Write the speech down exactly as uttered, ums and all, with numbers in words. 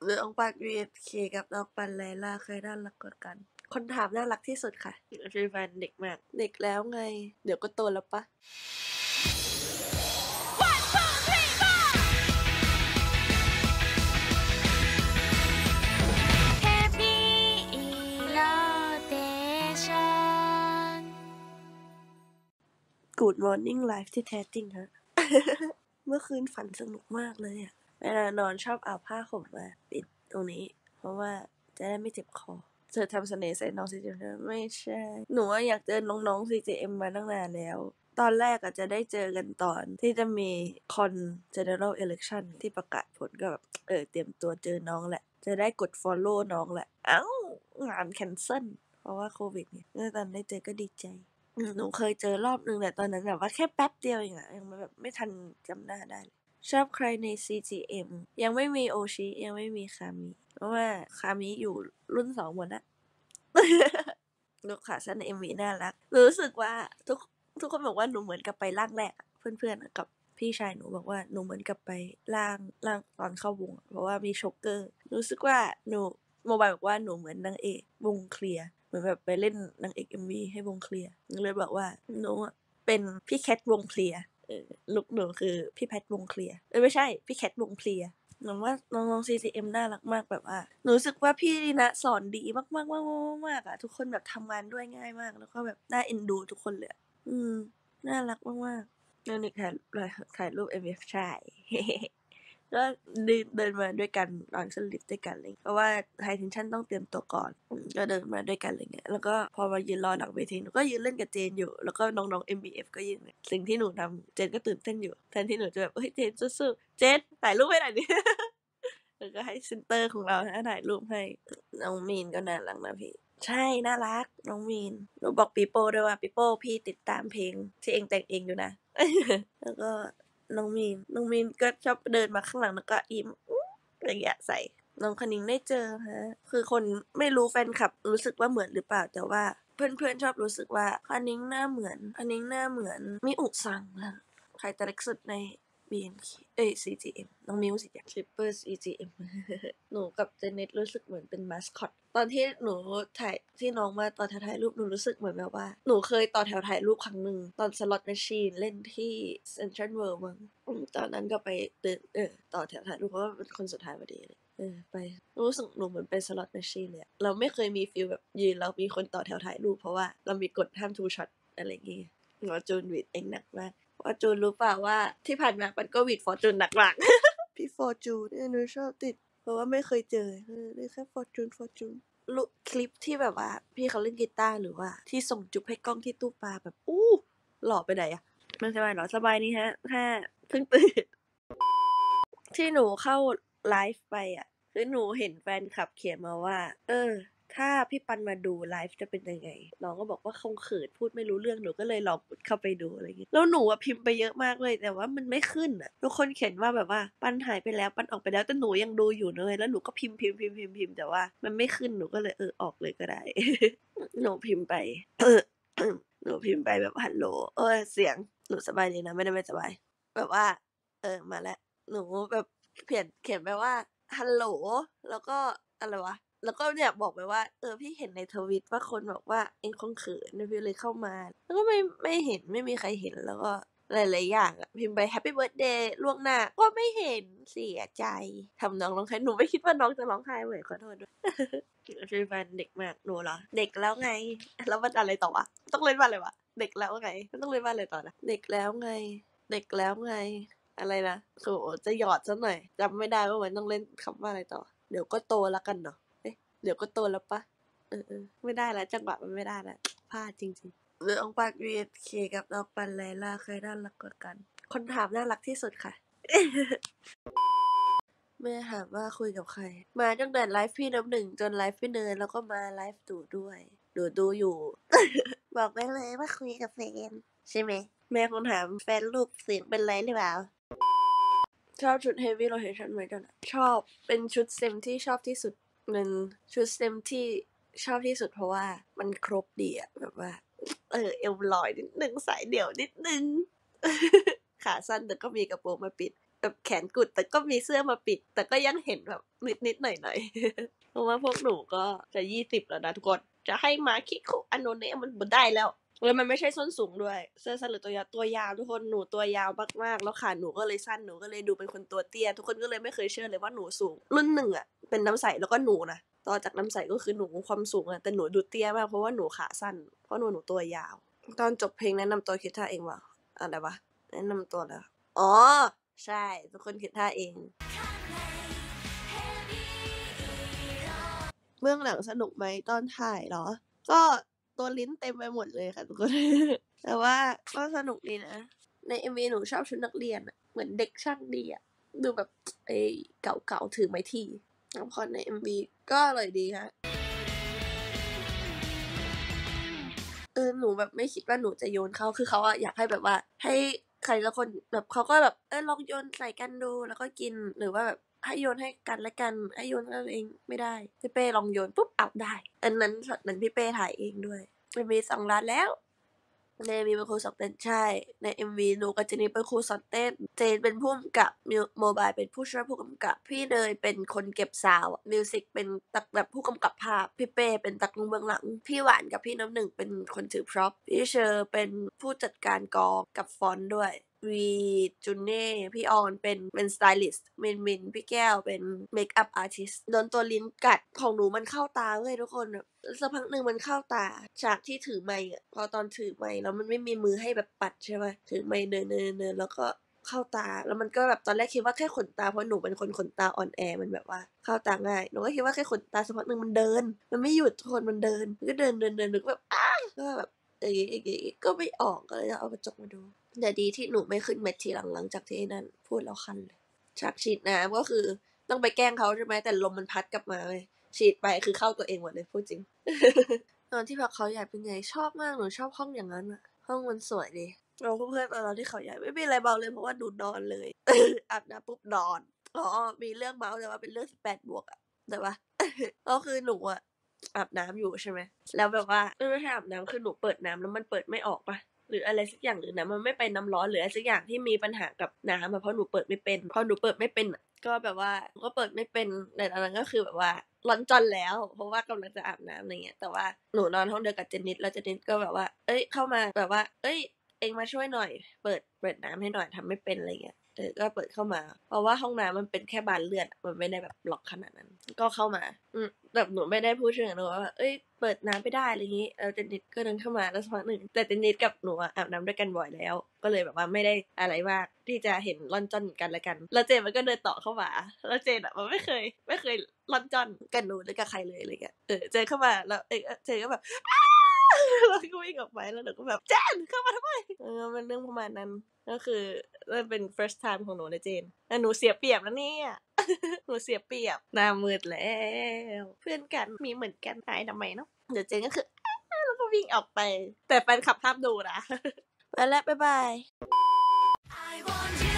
น้องปัน วี เอส เค กับน้องปันไลล่าใครน่ารักกว่ากันคนถามน่ารักที่สุดค่ะชื่อแฟนเด็กมากเด็กแล้วไงเดี๋ยวก็โตแล้วปะGood Morning Live ที่แท้จริงฮะ เมื่อคืนฝันสนุกมากเลยอ่ะเวลานอนชอบเอาผ้าห่มมาปิดตรงนี้เพราะว่าจะได้ไม่เจ็บคอเธอทำเสน่ห์ใส่น้อง ซี เจ เอ็ม ไม่ใช่หนูอยากเจอน้องๆ ซี เจ เอ็ม มาตั้งนานแล้วตอนแรกอะจะได้เจอกันตอนที่จะมีคอน General Election ที่ประกาศผลก็แบบเออเตรียมตัวเจอน้องแหละจะได้กด follow น้องแหละเอ้างาน cancel เพราะว่าโควิดเนี่ยเมื่อตอนได้เจอก็ดีใจหนูเคยเจอรอบนึงแต่ตอนนั้นแบบว่าแค่แป๊บเดียวเองอะยังแบบไม่ทันจำหน้าได้ชอบใครใน ซี จี เอ็ม ยังไม่มีโอชิยังไม่มีคามิเพราะว่าคามิอยู่รุ่นสองหมดละ ลูกขาสั้นใน เอ็ม วี น่ารักรู้สึกว่าทุกทุกคนบอกว่าหนูเหมือนกับไปร่างแรกเพื่อนๆกับพี่ชายหนูบอกว่าหนูเหมือนกับไปร่างร่างตอนเข้าวงเพราะว่ามีโชกเกอร์รู้สึกว่าหนูโมบายบอกว่าหนูเหมือนนางเอกวงเคลียร์เหมือนแบบไปเล่นนางเอก เอ็ม วี ให้วงเคลียร์เลยบอกว่าหนูเป็นพี่แคทวงเคลียร์เออลุคหนูคือพี่แพทวงเคลียร์เออไม่ใช่พี่แคทวงเคลียร์หนูว่าน้องๆ ซี จี เอ็ม น่ารักมากแบบว่าหนูรู้สึกว่าพี่ณสอนดีมากๆๆๆๆอ่ะทุกคนแบบทำงานด้วยง่ายมากแล้วก็แบบน่าเอ็นดูทุกคนเลยอืมน่ารักมากๆแล้วนึกถ่ายถ่ายรูป เอ็ม วี ใช่ ก็เดินเดินมาด้วยกันตอนขึ้นลิฟต์ด้วยกันเลยเพราะว่า High Tension ต้องเตรียมตัวก่อนก็เดินมาด้วยกันอะไรเงี้ยแล้วก็พอมายืนรอหลังเวทีหนูก็ยืนเล่นกับเจนอยู่แล้วก็น้องๆ เอ็ม บี เอฟ ก็ยืนสิ่งที่หนูทำเจนก็ตื่นเต้นอยู่แทนที่หนูจะแบบเฮ้ยเจนสู้ๆเจนถ่ายรูปให้หน่อยดิ แล้วก็ให้เซนเตอร์ของเราถ่ายรูปให้น้องมีนก็น่ารักนะพี่ใช่น่ารักน้องมีนหนูบอกปีโป้ด้วยว่าปีโป้พี่ติดตามเพลงที่เองแต่งเองอยู่นะ แล้วก็น้องมีนน้องมีนก็ชอบเดินมาข้างหลังแล้วก็ยิ้มอย่างเงี้ยใส่น้องคณิงได้เจอฮะคือคนไม่รู้แฟนคลับรู้สึกว่าเหมือนหรือเปล่าแต่ว่าเพื่อนๆชอบรู้สึกว่าคณิงหน้าเหมือนคณิงหน้าเหมือนมิอุซังค่ะใครแต่เล็กสุดใน บี เอ็น เค เอ้ย ซี จี เอ็ม น้องมิวสิจ้ะ Triple ซี จี เอ็ม หนูกับเจเน็ตรู้สึกเหมือนเป็นมาสคอตตอนที่หนูถ่ายที่น้องมาต่อแถวถ่ายรูปหนูรู้สึกเหมือนแบบว่าหนูเคยต่อแถวถ่ายรูปครั้งนึงตอน Slot Machine เล่นที่ Central World มั้งตอนนั้นก็ไปเดินเออต่อแถวถ่ายรูปเพราะว่าเป็นคนสุดท้ายพอดีเลยเออไปรู้สึกหนูเหมือนเป็น Slot Machine เลยเราไม่เคยมีฟีลแบบยืนแล้วมีคนต่อแถวถ่ายรูปเพราะว่าเรามีกฎห้าม two shot อะไรอย่างงี้หนูจูนวิดเองหนักมากฟอร์จูนรู้เปล่าว่าที่ผ่านมาปันก็หวีดฟอร์จูนหนักมาก พี่ฟอร์จูนเนี่ยหนูชอบติดเพราะว่าไม่เคยเจอเออได้แค่ฟอร์จูนฟอร์จูนลุคลิปที่แบบว่าพี่เขาเล่นกีตาร์หรือว่าที่ส่งจุ๊บให้กล้องที่ตู้ปลาแบบอู้หล่อไปไหนอะไม่สบายหรอสบายนี่ฮะแค่เพิ่งตื่น ที่หนูเข้าไลฟ์ไปอ่ะคือหนูเห็นแฟนคลับเขียนมาว่าเออถ้าพี่ปันมาดูไลฟ์จะเป็นยังไงน้องก็บอกว่าคงเขินพูดไม่รู้เรื่องหนูก็เลยลองเข้าไปดูอะไรอย่างงี้แล้วหนูอะพิมพ์ไปเยอะมากเลยแต่ว่ามันไม่ขึ้นอ่ะทุกคนเขียนว่าแบบว่าปันหายไปแล้วปันออกไปแล้วแต่หนูยังดูอยู่เลยแล้วหนูก็พิมพ์พิมพ์พิมพ์พิมพ์พิมพ์แต่ว่ามันไม่ขึ้นหนูก็เลยเออออกเลยก็ได้ หนูพิมพ์ไป หนูพิมพ์ไปแบบฮัลโหลเออเสียงหนูสบายดีนะไม่ได้ไม่สบายแบบว่าเออมาแล้วหนูแบบเขียนเขียนไปว่าฮัลโหลแล้วก็อะไรวะแล้วก็เนี่ยบอกไปว่าเออพี่เห็นในทวิตว่าคนบอกว่าเองคงเขินพี่เลยเข้ามาแล้วก็ไม่ไม่เห็นไม่มีใครเห็นแล้วก็หลายๆอย่างอ่ะพิมพ์ไปแฮปปี้เบิร์ธเดย์ล่วงหน้าก็ไม่เห็นเสียใจทำน้องร้องไห้หนูไม่คิดว่าน้องจะร้องไห้เลยขอโทษด้วย ชื่อแฟนเด็กมากหนูเหรอเด็กแล้วไงแล้วมันอะไรต่อวะต้องเล่นว่าอะไรวะเด็กแล้วไงต้องเล่นว่าอะไรต่อนะเด็กแล้วไงเด็กแล้วไงอะไรนะโหจะหยอดซะหน่อยจำไม่ได้ว่ามันต้องเล่นคำว่าอะไรต่อเดี๋ยวก็โตแล้วกันเนาะเอ๊ะเดี๋ยวก็โตแล้วปะเออๆไม่ได้แล้วจังหวะมันไม่ได้แล้วพลาดจริงๆน้องปัน วี เอส เค กับน้องปันไลล่าใครน่ารักกว่ากันคนถามน่ารักที่สุดค่ะ แม่ถามว่าคุยกับใครมาตั้งแต่ไลฟ์พี่น้ำหนึ่งจนไลฟ์พี่เนยแล้วก็มาไลฟ์ตู่ด้วยดูดูอยู่ บอกได้เลยว่าคุยกับแฟนใช่ไหมแม่คงถามแฟนลูกเสียงเป็นไรหรือเปล่าชอบชุด Heavy Rotation ไหมจ๊ะชอบเป็นชุดเซมที่ชอบที่สุดเป็นชุดเซมที่ชอบที่สุดเพราะว่ามันครบดีอะแบบว่าเออเอวลอยนิดนึงสายเดี่ยวนิดนึง ขาสั้นแต่ก็มีกระโปรงมาปิดแบบแขนกุดแต่ก็มีเสื้อมาปิดแต่ก็ยังเห็นแบบนิดๆหน่อยๆเพราะว่าพวกหนูก็จะยี่สิบแล้วนะทุกคนจะให้มาคิคุอันโนเนะมันบ่ได้แล้วแล้วมันไม่ใช่ส้นสูงด้วยเสื้อสั้นหรือตัวยาวตัวยาวทุกคนหนูตัวยาวมากๆแล้วขาหนูก็เลยสั้นหนูก็เลยดูเป็นคนตัวเตี้ยทุกคนก็เลยไม่เคยเชื่อเลยว่าหนูสูงรุ่นหนึ่งอ่ะเป็นน้ำใสแล้วก็หนูนะต่อจากน้ำใสก็คือหนูความสูงอ่ะแต่หนูดูเตี้ยมากเพราะว่าหนูขาสั้นเพราะหนูหนูตัวยาวตอนจบเพลงแนะนำตัวคิดท่าเองว่าอะไรวะแนะนำตัวแล้วอ๋อใช่ทุกคนคิดท่าเองเบื้องหลังสนุกไหมตอนถ่ายเหรอก็ตัวลิ้นเต็มไปหมดเลยค่ะทุกคน แต่ว่าก็สนุกดีนะใน เอ็ม วี หนูชอบชุดนักเรียนอะเหมือนเด็กช่างดีอะดูแบบไอ้เก่าๆถือไม้ทีแล้วพอใน เอ็ม วี ก็อร่อยดีค่ะเออหนูแบบไม่คิดว่าหนูจะโยนเขาคือเขาอะอยากให้แบบว่าให้ใครละคนแบบเขาก็แบบเออลองโยนใส่กันดูแล้วก็กินหรือว่าแบบให้โยนให้กันและกันให้โยนให้ตัวเองไม่ได้พี่เป้ลองโยนปุ๊บเอาได้อันนั้นช็อตนั้นพี่เป้ถ่ายเองด้วยมันมีสองล้านแล้วใน เอ็ม วี เป็นครูสอนเต้นใช่ใน เอ็ม วี หนูกับเจนนี่เป็นครูสอนเต้นเจนเป็นผู้กำกับโมบายเป็นผู้ช่วยผู้กำกับพี่เนยเป็นคนเก็บซาวด์มิวสิกเป็นตักแบบผู้กำกับภาพพี่เป้เป็นตักเบื้องหลังพี่หวานกับพี่น้ำหนึ่งเป็นคนถือพร็อพพี่เชอร์เป็นผู้จัดการกองกับฟอนต์ด้วยวีจูเน่พี่ออนเป็นเป็นสไตลิสต์มินมินพี่แก้วเป็นเมคอัพอาร์ติสต์โดนตัวลิ้นกัดของหนูมันเข้าตาเลยทุกคนแบบสักพักหนึ่งมันเข้าตาฉากที่ถือไมค์อ่ะพอตอนถือไมค์แล้วมันไม่มีมือให้แบบปัดใช่ไหมถือไมค์เนินเนินเนินแล้วก็เข้าตาแล้วมันก็แบบตอนแรกคิดว่าแค่ขนตาเพราะหนูเป็นคนขนตาอ่อนแอมันแบบว่าเข้าตาง่ายหนูก็คิดว่าแค่ขนตาสักพักหนึ่งมันเดินมันไม่หยุดทุกคนมันเดินมันก็เดินเดินเดินหนูก็แบบอ้าก็แบบเอ้ยเอ้ยก็ไม่ออกก็เลยเอากระจกมาดูแต่ดีที่หนูไม่ขึ้นเม็ดทีหลังหลังจากที่นั่นพูดแล้วคันเลยฉากฉีดน้ำก็คือต้องไปแกล้งเขาใช่ไหมแต่ลมมันพัดกลับมาเลยฉีดไปคือเข้าตัวเองหมดเลยพูดจริง ตอนที่พักเขาใหญ่เป็นไงชอบมากหนูชอบห้องอย่างนั้นอะห้องมันสวยดีเราเพื่อนๆตอนเราที่เขาใหญ่ไม่มีอะไรเบาเลยเพราะว่าดูนอนเลย อาบน้ำปุ๊บนอนอ๋อมีเรื่องเมาส์แต่ว่าเป็นเรื่องสิบแปดบวกอะแต่ว่า ก็คือหนูอะอาบน้ำอยู่ใช่ไหมแล้วแบบว่าไม่ใช่อาบน้ำคือหนูเปิดน้ำแล้วมันเปิดไม่ออกปะหรืออะไรสักอย่างหรือน้ำมันไม่ไปน้ำร้อนหรืออะไรสักอย่างที่มีปัญหากับน้ำอะเพราะหนูเปิดไม่เป็นพอหนูเปิดไม่เป็นก็แบบว่าก็เปิดไม่เป็นแต่ตอนนั้นก็คือแบบว่าร้อนจอนแล้วเพราะว่ากำลังจะอาบน้ำอะไรเงี้ยแต่ว่าหนูนอนห้องเดียวกับเจนนิดแล้วเจนนิดก็แบบว่าเอ้ยเข้ามาแบบว่าเอ้ยเองมาช่วยหน่อยเปิดเปิดน้ำให้หน่อยทำไม่เป็นอะไรเงี้ยเออก็เปิดเข้ามาเพราะว่าห้องน้ำมันเป็นแค่บานเลื่อนมันไม่ได้แบบล็อกขนาดนั้นก็เข้ามาอืมแบบหนูไม่ได้พูดถึงหนูว่าเอ้ยเปิดน้ำไม่ได้อะไรอย่างงี้แล้วเจนนิดก็เดินเข้ามาแล้วสักพักหนึ่งแต่เจนนิดกับหนูอาบน้ำด้วยกันบ่อยแล้วก็เลยแบบว่าไม่ได้อะไรมากที่จะเห็นร่อนจ้อนกันและกันแล้วเจนมันก็เดินต่อเข้ามาแล้วเจนอ่ะมันไม่เคยไม่เคยร่อนจ้อนกันหนูหรือกับใครเลยอะไรเงี้ยเออเจนเข้ามาแล้วเออเจนก็แบบแล้วก็วิ่งออกไปแล้วหนูก็แบบเจนเข้ามาทำไมเออมันเรื่องประมาณนั้นก็คือมันเป็น first time ของหนูนะเจนแต่หนูเสียเปรียบนะเนี่ยหนูเสียเปรียบหน้ามืดแล้วเพื่อนกันมีเหมือนกันหายทำไมเนาะเดี๋ยวเจนก็คือแล้วก็วิ่งออกไปแต่แฟนคลับห้ามดูนะไปแล้วบ๊ายบาย